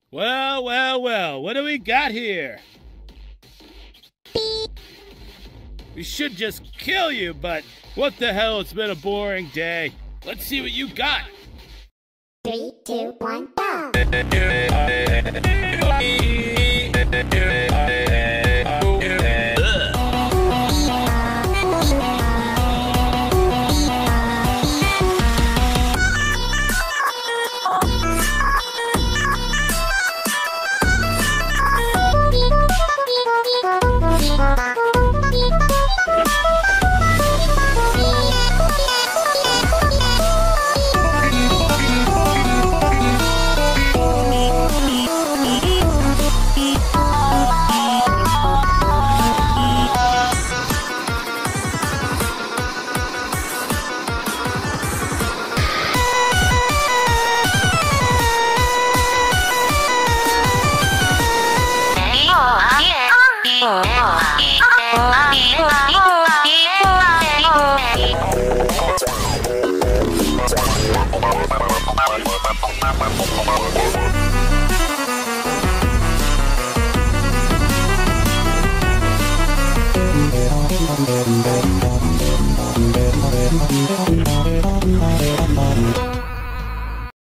Well, well, well, what do we got here? We should just kill you, but what the hell, it's been a boring day. Let's see what you got. 3, 2, 1, go!